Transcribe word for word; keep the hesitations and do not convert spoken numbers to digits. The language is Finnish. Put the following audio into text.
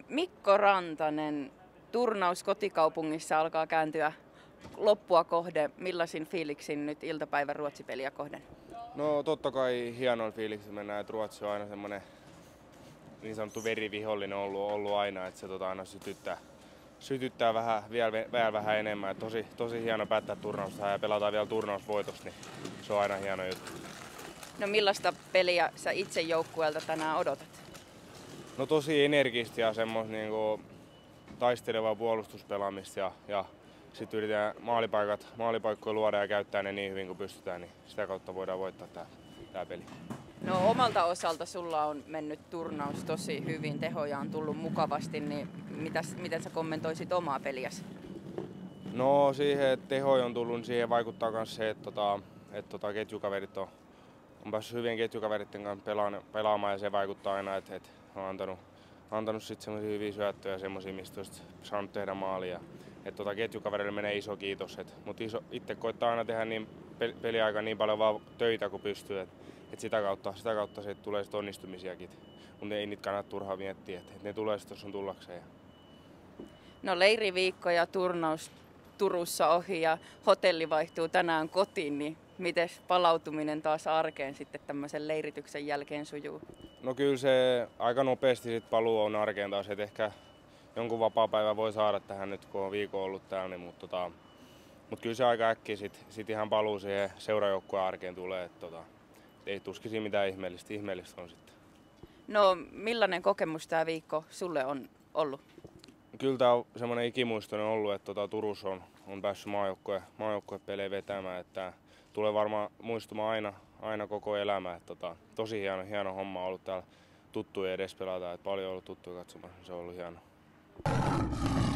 Mikko Rantanen, turnaus kotikaupungissa alkaa kääntyä loppua kohden. Millaisin fiiliksin nyt iltapäivän Ruotsi-peliä kohden? No totta kai hienoin fiiliksi mennään, että Ruotsi on aina semmoinen niin sanottu verivihollinen ollut, ollut aina, että se tota, aina sytyttää, sytyttää vähän, vielä, vielä vähän enemmän. Et tosi, tosi hieno päättää turnausta ja pelataan vielä turnausvoitosta, niin se on aina hieno juttu. No millaista peliä sä itse joukkueelta tänään odotat? No tosi energistä ja semmoista niinku taistelevaa puolustuspelaamista ja, ja sitten yritetään maalipaikat, maalipaikkoja luoda ja käyttää ne niin hyvin kuin pystytään, niin sitä kautta voidaan voittaa tää, tää peli. No omalta osalta sulla on mennyt turnaus tosi hyvin, tehoja on tullut mukavasti, niin mitäs, miten sä kommentoisit omaa peliäsi? No siihen, että tehoja on tullut, niin siihen vaikuttaa myös se, että, tota, että tota, ketjukaverit on, on päässyt hyvien ketjukaveritten kanssa pelaamaan ja se vaikuttaa aina, että, että on antanut, antanut sitten semmoisia hyviä syöttöjä ja semmoisia, mistä olisi saanut tehdä maalia. Että tota, ketjukaverille menee iso kiitos, mutta itse koittaa aina tehdä niin peliaikaa niin paljon vaan töitä kuin pystyy, että et sitä kautta, sitä kautta se tulee sit onnistumisiakin. Mutta ei niitä kannata turhaan miettiä, että et ne tulee sitten, jos on tullakseen. No leiriviikko ja turnaus Turussa ohi ja hotelli vaihtuu tänään kotiin, niin miten palautuminen taas arkeen sitten tämmöisen leirityksen jälkeen sujuu? No kyllä se aika nopeasti sit paluu on arkeen taas, että ehkä jonkun vapaapäivän voi saada tähän nyt, kun on viikon ollut täällä, niin, mutta tota, mut kyllä se aika äkkiä sit, sit ihan paluu siihen seurajoukkueen arkeen tulee, että tota, ei tuskisi mitään ihmeellistä, ihmeellistä on sitten. No millainen kokemus tämä viikko sulle on ollut? Kyllä tämä on semmoinen ikimuistoinen ollut, että tota, Turussa on, on päässyt maajoukkue, maajoukkuepelejä vetämään, että tulee varmaan muistumaan aina, aina koko elämä. Että tota, tosi hieno, hieno homma on ollut täällä tuttuja edes pelata, että paljon on ollut tuttuja katsomaan, se on ollut hieno.